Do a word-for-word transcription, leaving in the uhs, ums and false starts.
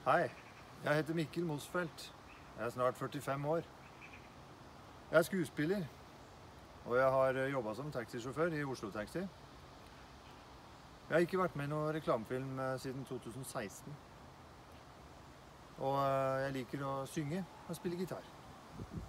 Hei, jeg heter Mikkel Mosfeldt. Jeg er snart førtifem år. Jeg er skuespiller, og jeg har jobbet som taxisjåfør i Oslo Taxi. Jeg har ikke vært med i noen reklamefilm siden to tusen og seksten. Og jeg liker å synge og spille gitar.